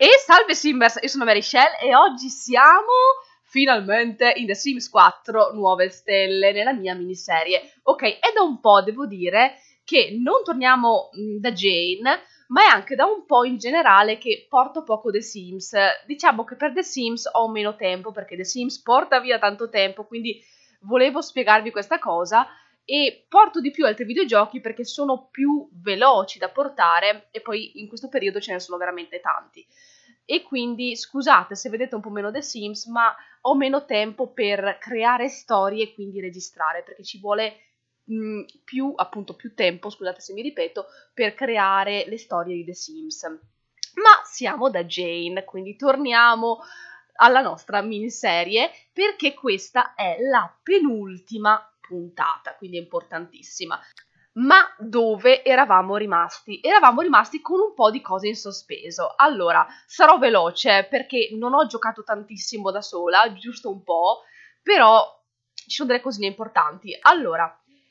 E salve Simmers, io sono Mary Shell e oggi siamo finalmente in The Sims 4 Nuove Stelle nella mia miniserie. Ok, è da un po', devo dire, che non torniamo da Jane, ma è anche da un po' in generale che porto poco The Sims. Diciamo che per The Sims ho meno tempo, perché The Sims porta via tanto tempo, quindi volevo spiegarvi questa cosa. E porto di più altri videogiochi perché sono più veloci da portare e poi in questo periodo ce ne sono veramente tanti. E quindi scusate se vedete un po' meno The Sims, ma ho meno tempo per creare storie e quindi registrare, perché ci vuole più tempo, scusate se mi ripeto, per creare le storie di The Sims. Ma siamo da Jane, quindi torniamo alla nostra miniserie, perché questa è la penultima puntata, quindi è importantissima. Ma dove eravamo rimasti? Eravamo rimasti con un po' di cose in sospeso. Allora, sarò veloce perché non ho giocato tantissimo da sola, giusto un po', però ci sono delle cosine importanti. Allora,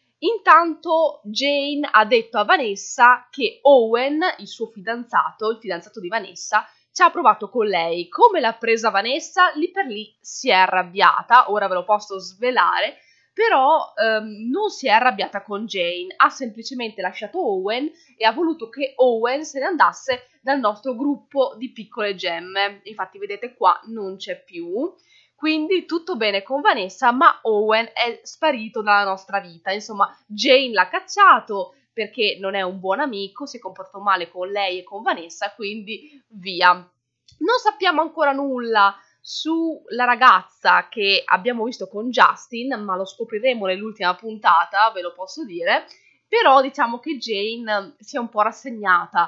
intanto Jane ha detto a Vanessa che Owen, il suo fidanzato, il fidanzato di Vanessa, ci ha provato con lei. Come l'ha presa Vanessa? Lì per lì si è arrabbiata, ora ve lo posso svelare, però non si è arrabbiata con Jane, ha semplicemente lasciato Owen e ha voluto che Owen se ne andasse dal nostro gruppo di piccole gemme. Infatti vedete qua non c'è più, quindi tutto bene con Vanessa, ma Owen è sparito dalla nostra vita. Insomma, Jane l'ha cacciato perché non è un buon amico, si è comportato male con lei e con Vanessa, quindi via. Non sappiamo ancora nulla sulla ragazza che abbiamo visto con Justin, ma lo scopriremo nell'ultima puntata, ve lo posso dire. Però diciamo che Jane si è un po' rassegnata,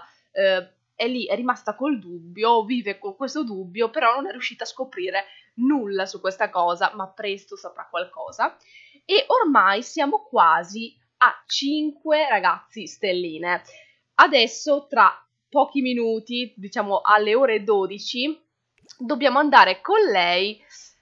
è lì, è rimasta col dubbio, vive con questo dubbio, però non è riuscita a scoprire nulla su questa cosa, ma presto saprà qualcosa. E ormai siamo quasi a 5 ragazzi stelline. Adesso, tra pochi minuti, diciamo alle ore 12, dobbiamo andare con lei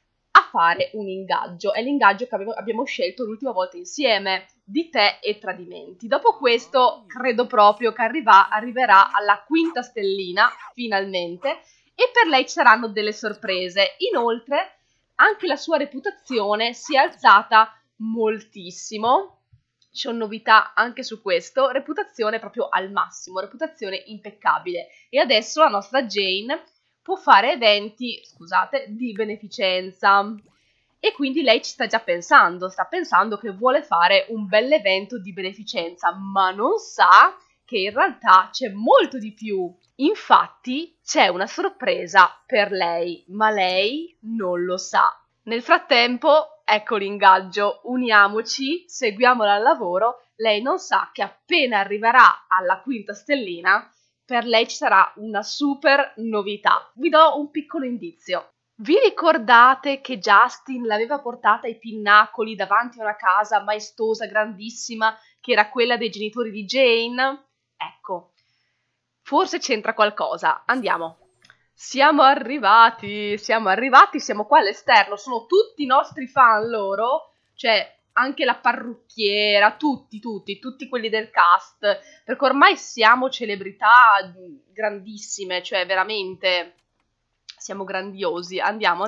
a fare un ingaggio. È l'ingaggio che abbiamo scelto l'ultima volta insieme, di te e tradimenti. Dopo questo credo proprio che arriverà alla 5ª stellina, finalmente, e per lei ci saranno delle sorprese. Inoltre, anche la sua reputazione si è alzata moltissimo. Ci sono novità anche su questo, reputazione proprio al massimo, reputazione impeccabile. E adesso la nostra Jane può fare eventi, scusate, di beneficenza. E quindi lei ci sta già pensando, sta pensando che vuole fare un bell'evento di beneficenza, ma non sa che in realtà c'è molto di più. Infatti c'è una sorpresa per lei, ma lei non lo sa. Nel frattempo, ecco l'ingaggio, uniamoci, seguiamola al lavoro. Lei non sa che appena arriverà alla 5ª stellina, per lei ci sarà una super novità. Vi do un piccolo indizio. Vi ricordate che Justin l'aveva portata ai pinnacoli davanti a una casa maestosa, grandissima, che era quella dei genitori di Jane? Ecco, forse c'entra qualcosa. Andiamo. Siamo arrivati, siamo qua all'esterno, sono tutti i nostri fan loro, cioè anche la parrucchiera, tutti quelli del cast, perché ormai siamo celebrità grandissime, cioè veramente siamo grandiosi. Andiamo.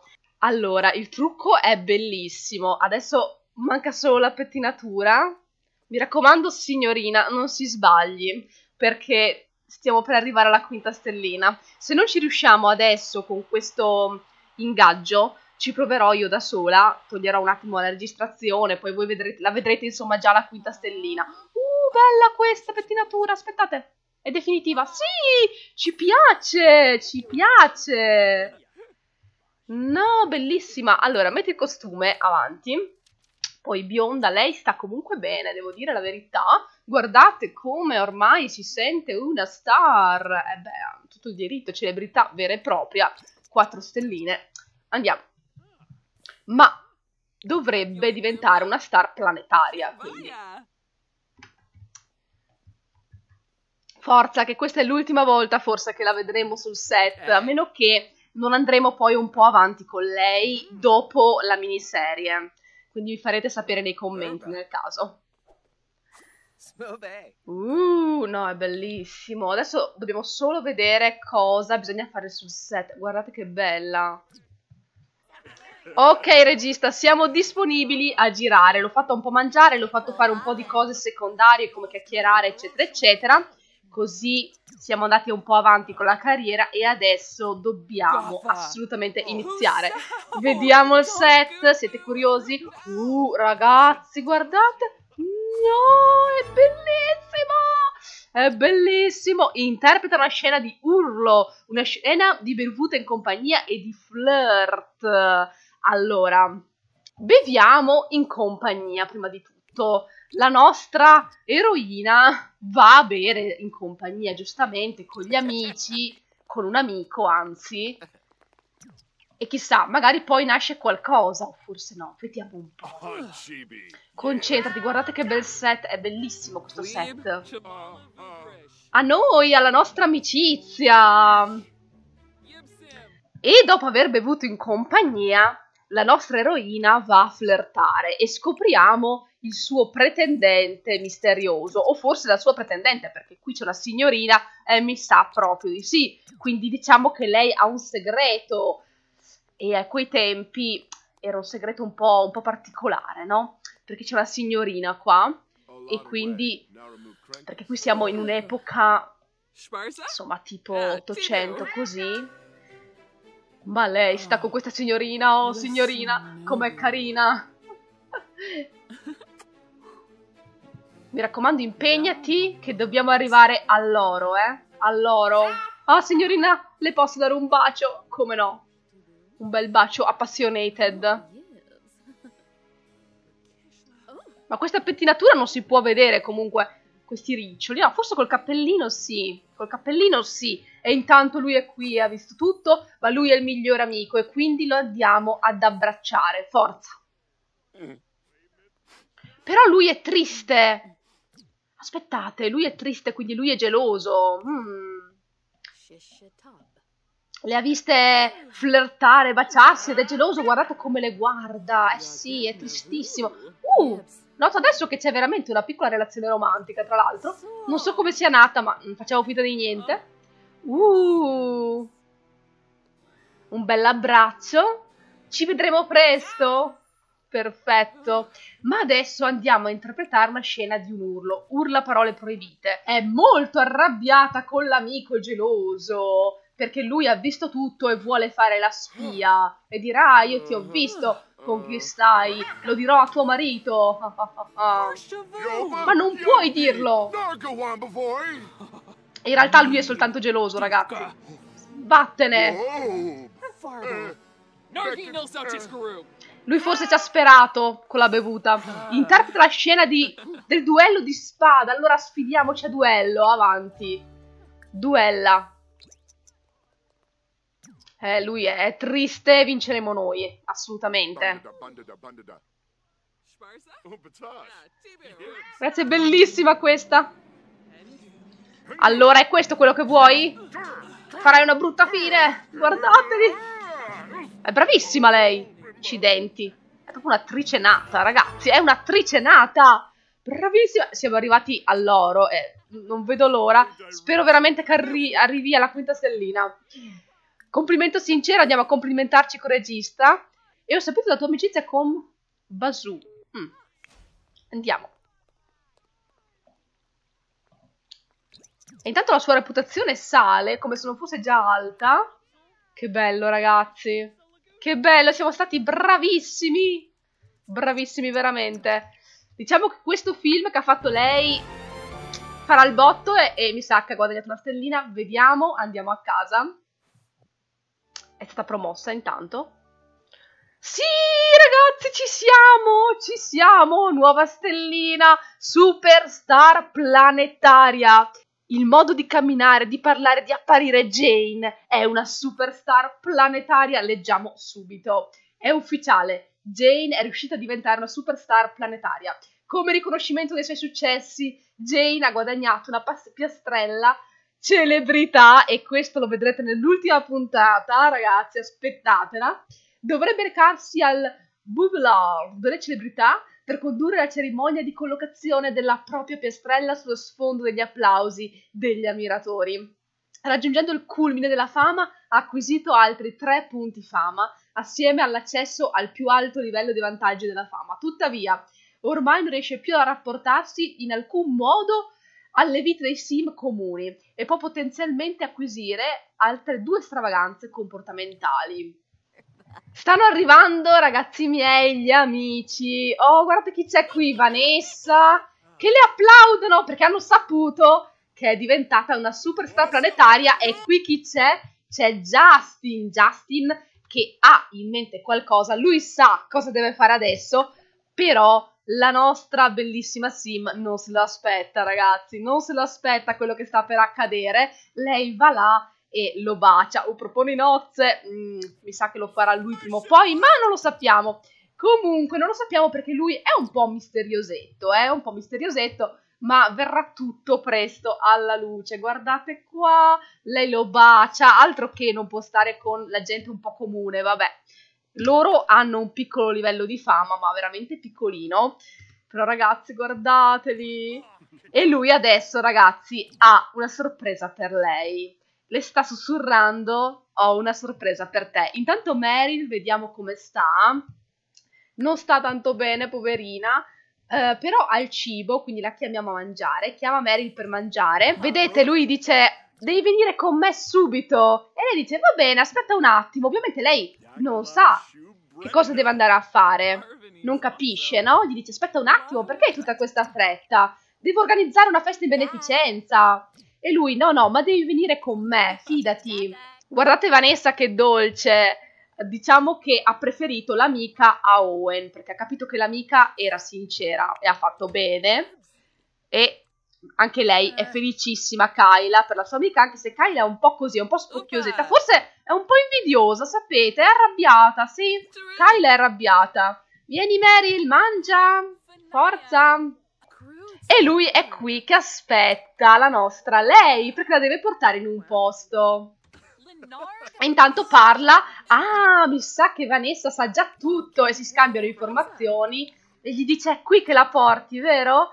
Allora, il trucco è bellissimo, adesso manca solo la pettinatura. Mi raccomando, signorina, non si sbagli, perché stiamo per arrivare alla 5ª stellina. Se non ci riusciamo adesso con questo ingaggio, ci proverò io da sola, toglierò un attimo la registrazione, poi voi la vedrete insomma già alla 5ª stellina. Bella questa pettinatura, aspettate, è definitiva. Sì, ci piace. No, bellissima. Allora, metti il costume avanti. Poi bionda, lei sta comunque bene, devo dire la verità. Guardate come ormai si sente una star. Ha tutto il diritto, celebrità vera e propria. 4 stelline. Andiamo. Ma dovrebbe diventare una star planetaria, quindi. Forza, che questa è l'ultima volta forse che la vedremo sul set, a meno che non andremo poi un po' avanti con lei dopo la miniserie. Quindi vi farete sapere nei commenti nel caso. No, è bellissimo. Adesso dobbiamo solo vedere cosa bisogna fare sul set. Guardate che bella. Ok, regista, siamo disponibili a girare. L'ho fatto un po' mangiare, l'ho fatto fare un po' di cose secondarie come chiacchierare, eccetera, eccetera. Così siamo andati un po' avanti con la carriera e adesso dobbiamo assolutamente iniziare. Vediamo il set, siete curiosi? Ragazzi, guardate. No, è bellissimo! È bellissimo! Interpreta una scena di urlo, una scena di bevuta in compagnia e di flirt. Allora, beviamo in compagnia prima di tutto. La nostra eroina va a bere in compagnia, giustamente, con gli amici, con un amico, anzi. E chissà, magari poi nasce qualcosa, o forse no, vediamo un po'. Concentrati, guardate che bel set, è bellissimo questo set. A noi, alla nostra amicizia. E dopo aver bevuto in compagnia, la nostra eroina va a flirtare e scopriamo il suo pretendente misterioso, o forse la sua pretendente, perché qui c'è una signorina e mi sa proprio di sì. Quindi diciamo che lei ha un segreto. E a quei tempi era un segreto un po' particolare, no? Perché c'è una signorina qua e quindi, perché qui siamo in un'epoca, insomma, tipo 800 così. Ma lei sta con questa signorina, oh signorina, com'è carina. Mi raccomando, impegnati che dobbiamo arrivare all'oro, all'oro. Ah, signorina, le posso dare un bacio? Come no? Un bel bacio appassionated. Ma questa pettinatura non si può vedere comunque, questi riccioli. No, forse col cappellino sì. Col cappellino sì. E intanto lui è qui, ha visto tutto, ma lui è il migliore amico e quindi lo andiamo ad abbracciare. Forza. Però lui è triste. Aspettate, lui è triste, quindi lui è geloso. Le ha viste flirtare, baciarsi ed è geloso, guardate come le guarda. Eh sì, è tristissimo. Noto adesso che c'è veramente una piccola relazione romantica, tra l'altro. Non so come sia nata, ma facciamo finta di niente. Un bell'abbraccio. Ci vedremo presto. Perfetto. Ma adesso andiamo a interpretare una scena di un urlo. Urla parole proibite. È molto arrabbiata con l'amico geloso, perché lui ha visto tutto e vuole fare la spia. E dirà, ah, io ti ho visto con chi stai, lo dirò a tuo marito. Ma non puoi dirlo. In realtà lui è soltanto geloso, ragazzi. Vattene. Lui forse ci ha sperato con la bevuta. Interpreta la scena del duello di spada. Allora sfidiamoci a duello, avanti. Duella. Lui è triste, vinceremo noi, assolutamente. Grazie, è bellissima questa. Allora, è questo quello che vuoi? Farai una brutta fine, guardateli. È bravissima lei. Accidenti. È proprio un'attrice nata, ragazzi, è un'attrice nata. Bravissima. Siamo arrivati all'oro e non vedo l'ora. Spero veramente che arrivi alla quinta stellina. Complimento sincero, andiamo a complimentarci con il regista. E ho saputo la tua amicizia con Bazoo. Andiamo. E intanto la sua reputazione sale, come se non fosse già alta. Che bello, ragazzi. Che bello, siamo stati bravissimi. Bravissimi, veramente. Diciamo che questo film che ha fatto lei farà il botto e mi sa che ha guadagnato una stellina. Vediamo, andiamo a casa. È stata promossa intanto. Sì, ragazzi, ci siamo, nuova stellina, superstar planetaria. Il modo di camminare, di parlare, di apparire Jane è una superstar planetaria, leggiamo subito. È ufficiale, Jane è riuscita a diventare una superstar planetaria. Come riconoscimento dei suoi successi, Jane ha guadagnato una piastrella celebrità, e questo lo vedrete nell'ultima puntata, ragazzi, aspettatela. Dovrebbe recarsi al Boulevard delle celebrità per condurre la cerimonia di collocazione della propria piastrella sullo sfondo degli applausi degli ammiratori. Raggiungendo il culmine della fama, ha acquisito altri 3 punti fama, assieme all'accesso al più alto livello di vantaggi della fama. Tuttavia, ormai non riesce più a rapportarsi in alcun modo alle vite dei sim comuni e può potenzialmente acquisire altre 2 stravaganze comportamentali. Stanno arrivando, ragazzi miei, gli amici. Oh, guardate chi c'è qui, Vanessa, che le applaudono perché hanno saputo che è diventata una superstar planetaria. E qui chi c'è? C'è Justin che ha in mente qualcosa, lui sa cosa deve fare adesso, però la nostra bellissima Sim non se lo aspetta, ragazzi, non se lo aspetta quello che sta per accadere. Lei va là e lo bacia o propone nozze, mi sa che lo farà lui prima o poi, ma non lo sappiamo. Comunque non lo sappiamo perché lui è un po' misteriosetto, ma verrà tutto presto alla luce. Guardate qua, lei lo bacia, altro che non può stare con la gente un po' comune, vabbè. Loro hanno un piccolo livello di fama, ma veramente piccolino. Però ragazzi, guardateli. E lui adesso, ragazzi, ha una sorpresa per lei. Le sta sussurrando, ho una sorpresa per te. Intanto Meryl, vediamo come sta. Non sta tanto bene, poverina. Però ha il cibo, quindi la chiamiamo a mangiare. Chiama Meryl per mangiare. Vedete, lui dice, devi venire con me subito. E lei dice, va bene, aspetta un attimo. Ovviamente lei non sa che cosa deve andare a fare. Non capisce, no? Gli dice, aspetta un attimo, perché hai tutta questa fretta? Devo organizzare una festa in beneficenza. E lui, no, ma devi venire con me, fidati. Guardate Vanessa che dolce. Diciamo che ha preferito l'amica a Owen, perché ha capito che l'amica era sincera e ha fatto bene. E anche lei è felicissima, Kyla, per la sua amica, anche se Kyla è un po' così, è un po' spocchiosetta. Forse è un po' invidiosa, sapete? È arrabbiata, sì. Kyla è arrabbiata. Vieni Meryl, mangia. Forza. E lui è qui che aspetta la nostra lei, perché la deve portare in un posto. E intanto parla, mi sa che Vanessa sa già tutto, e si scambiano informazioni e gli dice è qui che la porti, vero?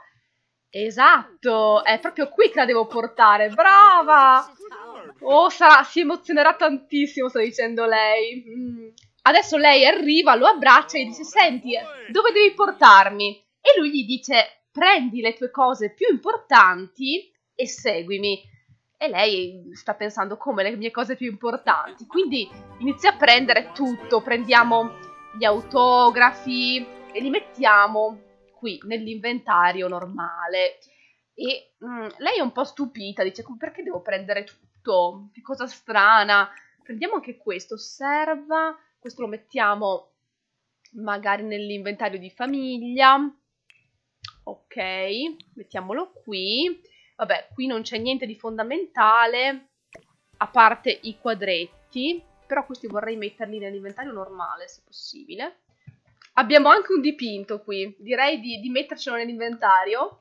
Esatto, è proprio qui che la devo portare, brava! Oh, si emozionerà tantissimo, sta dicendo lei. Adesso lei arriva, lo abbraccia e gli dice senti, dove devi portarmi? E lui gli dice prendi le tue cose più importanti e seguimi. E lei sta pensando come le mie cose più importanti, quindi inizia a prendere tutto, prendiamo gli autografi e li mettiamo qui nell'inventario normale. E lei è un po' stupita, dice perché devo prendere tutto? Che cosa strana. Prendiamo anche questo, osserva, questo lo mettiamo magari nell'inventario di famiglia. Ok, mettiamolo qui. Vabbè, qui non c'è niente di fondamentale, a parte i quadretti, però questi vorrei metterli nell'inventario normale, se possibile. Abbiamo anche un dipinto qui, direi di mettercelo nell'inventario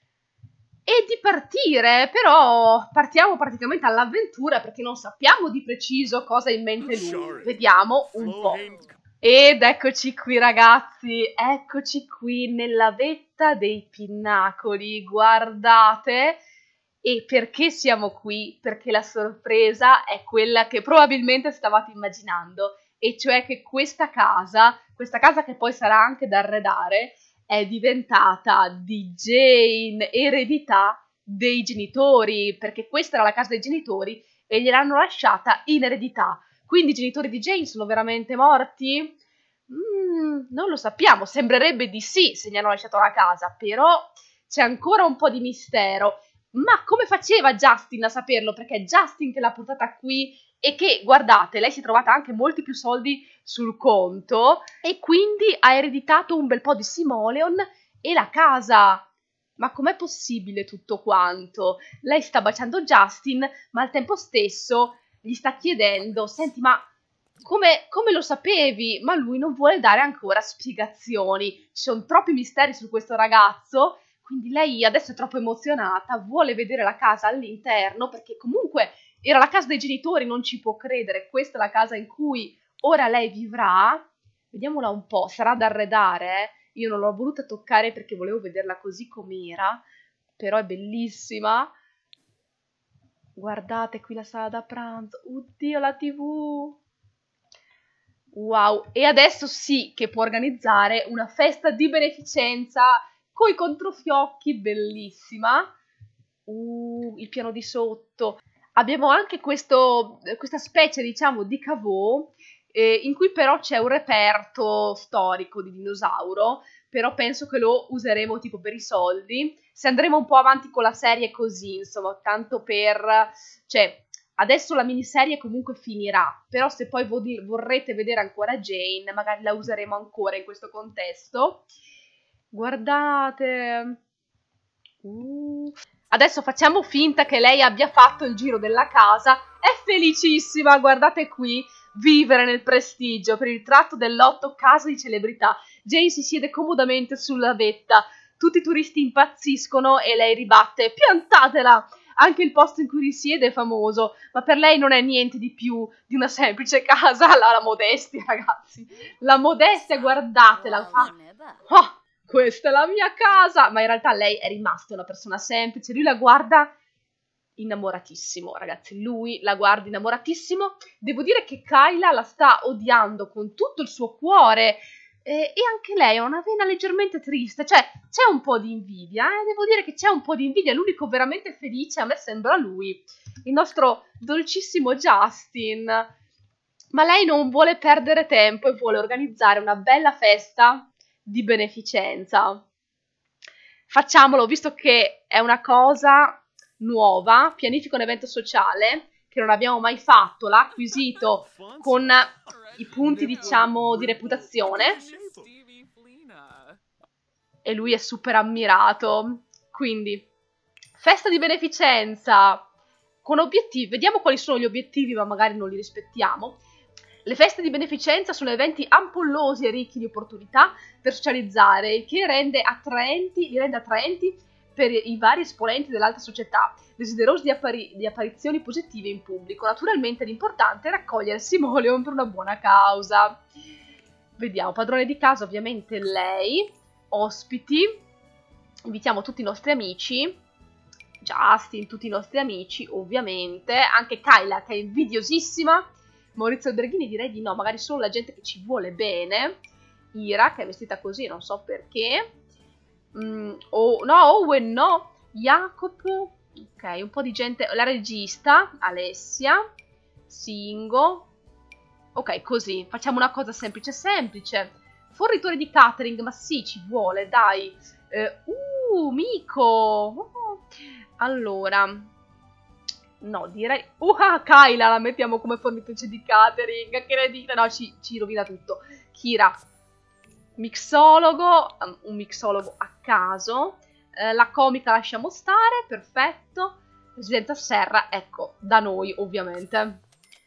e di partire, però partiamo praticamente all'avventura perché non sappiamo di preciso cosa ha in mente lui. Vediamo un po'. Ed eccoci qui ragazzi, eccoci qui nella vetta dei pinnacoli, guardate. E perché siamo qui? Perché la sorpresa è quella che probabilmente stavate immaginando, e cioè che questa casa che poi sarà anche da arredare, è diventata di Jane, eredità dei genitori, perché questa era la casa dei genitori e gliel'hanno lasciata in eredità. Quindi i genitori di Jane sono veramente morti? Non lo sappiamo, sembrerebbe di sì se gli hanno lasciato la casa, però c'è ancora un po' di mistero. Ma come faceva Justin a saperlo? Perché è Justin che l'ha portata qui e che, guardate, lei si è trovata anche molti più soldi sul conto e quindi ha ereditato un bel po' di simoleon e la casa. Ma com'è possibile tutto quanto? Lei sta baciando Justin, ma al tempo stesso gli sta chiedendo, senti, ma come lo sapevi? Ma lui non vuole dare ancora spiegazioni. Ci sono troppi misteri su questo ragazzo, quindi lei adesso è troppo emozionata, vuole vedere la casa all'interno, perché comunque era la casa dei genitori, non ci può credere. Questa è la casa in cui ora lei vivrà. Vediamola un po', sarà da arredare, Io non l'ho voluta toccare perché volevo vederla così com'era, però è bellissima. Guardate qui la sala da pranzo, oddio la TV. Wow, e adesso sì che può organizzare una festa di beneficenza coi controfiocchi, bellissima. Il piano di sotto. Abbiamo anche questa specie, diciamo, di caveau, in cui però c'è un reperto storico di dinosauro, però penso che lo useremo tipo per i soldi. Se andremo un po' avanti con la serie così, insomma, tanto per... cioè, adesso la miniserie comunque finirà, però se poi vorrete vedere ancora Jane, magari la useremo ancora in questo contesto. Guardate... Adesso facciamo finta che lei abbia fatto il giro della casa. È felicissima, guardate qui, vivere nel prestigio per il tratto dell'8 casa di celebrità. Jane si siede comodamente sulla vetta. Tutti i turisti impazziscono e lei ribatte: piantatela! Anche il posto in cui risiede è famoso, ma per lei non è niente di più di una semplice casa. La modestia, ragazzi. La modestia, guardatela. Oh, questa è la mia casa! Ma in realtà lei è rimasta una persona semplice. Lui la guarda innamoratissimo, ragazzi. Lui la guarda innamoratissimo. Devo dire che Kyla la sta odiando con tutto il suo cuore. E anche lei ha una vena leggermente triste. Cioè, c'è un po' di invidia. Devo dire che c'è un po' di invidia. L'unico veramente felice a me sembra lui. Il nostro dolcissimo Justin. Ma lei non vuole perdere tempo e vuole organizzare una bella festa di beneficenza. Facciamolo, visto che è una cosa nuova, pianifico un evento sociale che non abbiamo mai fatto, l'ha acquisito con i punti, diciamo, di reputazione e lui è super ammirato. Quindi, festa di beneficenza con obiettivi, vediamo quali sono gli obiettivi, ma magari non li rispettiamo. Le feste di beneficenza sono eventi ampollosi e ricchi di opportunità per socializzare, il che li rende attraenti per i vari esponenti dell'alta società, desiderosi di apparizioni positive in pubblico. Naturalmente l'importante è raccogliere simoleon per una buona causa. Vediamo, padrone di casa ovviamente lei, ospiti, invitiamo tutti i nostri amici, Justin, tutti i nostri amici ovviamente, anche Kyla che è invidiosissima, Maurizio Alberghini direi di no, magari solo la gente che ci vuole bene, Ira che è vestita così, non so perché, Owen no, Jacopo, ok, un po' di gente, la regista, Alessia, Singo, ok, così, facciamo una cosa semplice, fornitore di catering, ma sì, ci vuole, dai, Mico, allora, no, direi, Kyla la mettiamo come fornitrice di catering, che ne dite, no, ci rovina tutto, Kira, mixologo, un mixologo a caso, la comica lasciamo stare, perfetto, Presidenta Serra, ecco, da noi ovviamente.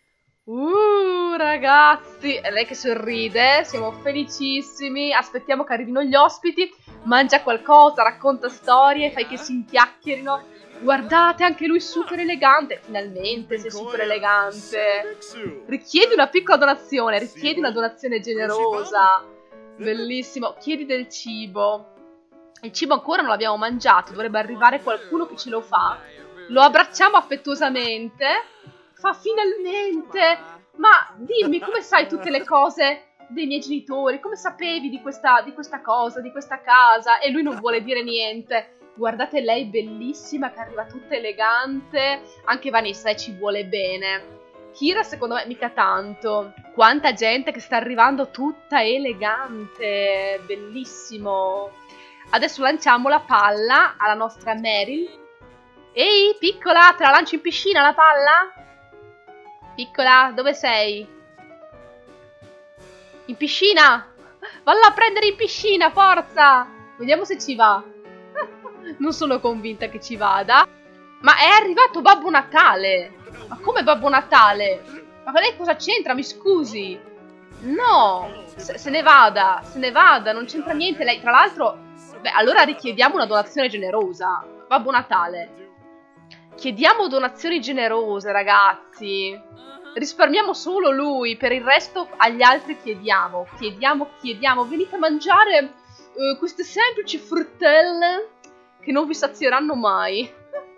Ragazzi, è lei che sorride, siamo felicissimi, aspettiamo che arrivino gli ospiti, mangia qualcosa, racconta storie, fai che si inchiacchierino, guardate anche lui super elegante, finalmente sei super elegante, richiedi una piccola donazione, richiedi una donazione generosa, bellissimo, chiedi del cibo, il cibo ancora non l'abbiamo mangiato, dovrebbe arrivare qualcuno che ce lo fa, lo abbracciamo affettuosamente, fa finalmente, ma dimmi come sai tutte le cose dei miei genitori, come sapevi di questa cosa, di questa casa, e lui non vuole dire niente. Guardate lei bellissima che arriva tutta elegante, anche Vanessa ci vuole bene. Kira secondo me mica tanto. Quanta gente che sta arrivando tutta elegante, bellissimo. Adesso lanciamo la palla alla nostra Meryl. Ehi piccola, te la lancio in piscina la palla? Piccola, dove sei? In piscina? Valla a prendere in piscina, forza! Vediamo se ci va. Non sono convinta che ci vada. Ma è arrivato Babbo Natale! Ma come Babbo Natale? Ma lei cosa c'entra? Mi scusi? No! Se ne vada, non c'entra niente lei. Tra l'altro, beh, allora richiediamo una donazione generosa. Babbo Natale. Chiediamo donazioni generose, ragazzi. Risparmiamo solo lui, per il resto agli altri chiediamo. Chiediamo. Venite a mangiare queste semplici fruttelle che non vi sazieranno mai.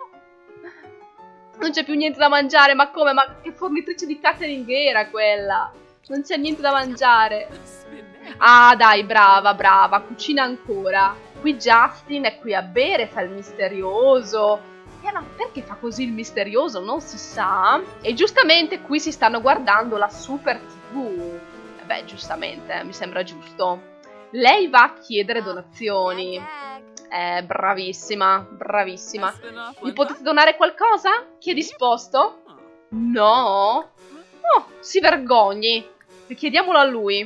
Non c'è più niente da mangiare, ma come? Ma che fornitrice di catering era quella? Non c'è niente da mangiare. Ah, dai, brava, brava, cucina ancora. Qui Justin è qui a bere, fa il misterioso. Ma perché fa così il misterioso? Non si sa. E giustamente qui si stanno guardando la Super TV. Beh, giustamente, mi sembra giusto. Lei va a chiedere donazioni. Bravissima, bravissima. Gli potete donare qualcosa? Chi è disposto? No? Oh, si vergogni. Chiediamolo a lui.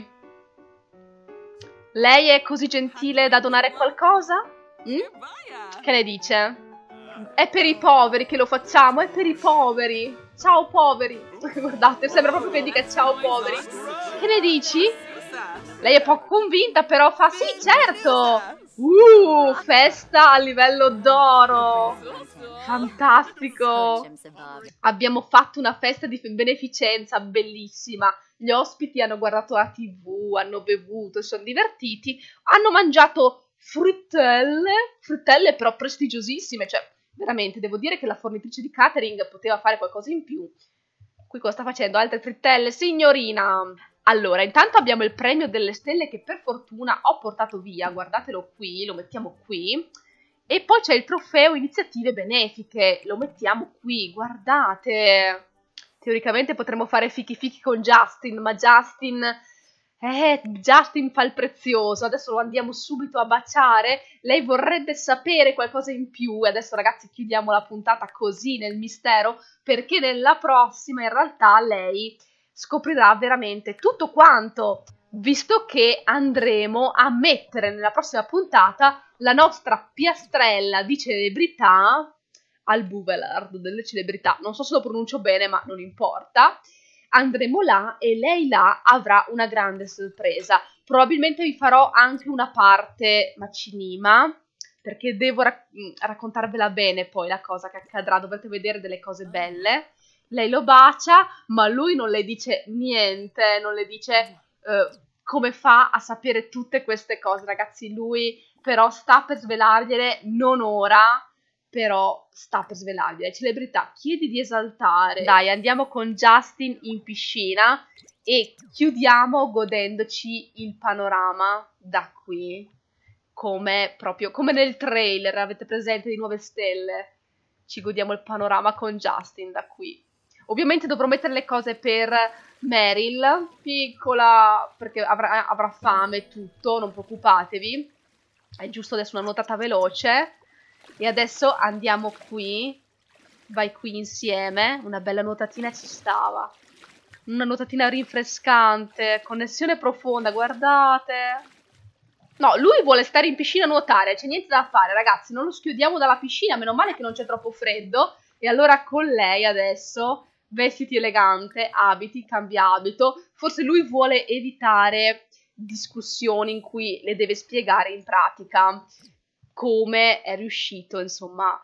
Lei è così gentile da donare qualcosa? Che ne dice? È per i poveri che lo facciamo, è per i poveri. Ciao poveri. Guardate, sembra proprio che dica ciao poveri. Che ne dici? Lei è poco convinta, però fa sì, certo. Festa a livello d'oro. Fantastico. Abbiamo fatto una festa di beneficenza bellissima. Gli ospiti hanno guardato la TV, hanno bevuto, si sono divertiti, hanno mangiato fruttelle però prestigiosissime, cioè veramente devo dire che la fornitrice di catering poteva fare qualcosa in più. Qui cosa sta facendo? Altre frittelle? Signorina! Allora, intanto abbiamo il premio delle stelle che per fortuna ho portato via, guardatelo qui, lo mettiamo qui. E poi c'è il trofeo iniziative benefiche, lo mettiamo qui, guardate. Teoricamente potremmo fare fichi fichi con Justin, ma Justin fa il prezioso, adesso lo andiamo subito a baciare. Lei vorrebbe sapere qualcosa in più e adesso ragazzi chiudiamo la puntata così nel mistero, perché nella prossima in realtà lei scoprirà veramente tutto quanto, visto che andremo a mettere nella prossima puntata la nostra piastrella di celebrità al Boulevard delle celebrità. Non so se lo pronuncio bene, ma non importa. Andremo là e lei là avrà una grande sorpresa. Probabilmente vi farò anche una parte macinima, perché devo raccontarvela bene poi la cosa che accadrà. Dovrete vedere delle cose belle. Lei lo bacia, ma lui non le dice niente, non le dice come fa a sapere tutte queste cose. Ragazzi, lui però sta per svelargliele, non ora, però sta per svelargliele. Celebrità, chiedi di esaltare. Dai, andiamo con Justin in piscina e chiudiamo godendoci il panorama da qui, proprio come nel trailer, avete presente di Nuove Stelle? Ci godiamo il panorama con Justin da qui. Ovviamente dovrò mettere le cose per Meryl, piccola, perché avrà fame e tutto, non preoccupatevi. È giusto adesso una nuotata veloce. E adesso andiamo qui. Vai qui insieme. Una bella nuotatina ci stava. Una nuotatina rinfrescante. Connessione profonda, guardate. No, lui vuole stare in piscina a nuotare. C'è niente da fare, ragazzi. Non lo schiudiamo dalla piscina. Meno male che non c'è troppo freddo. E allora con lei adesso... Vestiti elegante, abiti, cambia abito. Forse lui vuole evitare discussioni in cui le deve spiegare in pratica come è riuscito, insomma,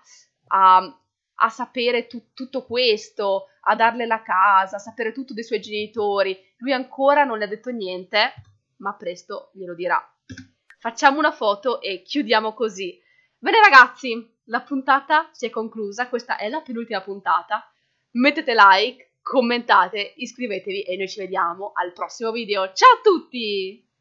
a sapere tutto questo, a darle la casa, a sapere tutto dei suoi genitori. Lui ancora non le ha detto niente, ma presto glielo dirà. Facciamo una foto e chiudiamo così. Bene ragazzi, la puntata si è conclusa. Questa è la penultima puntata. Mettete like, commentate, iscrivetevi e noi ci vediamo al prossimo video. Ciao a tutti!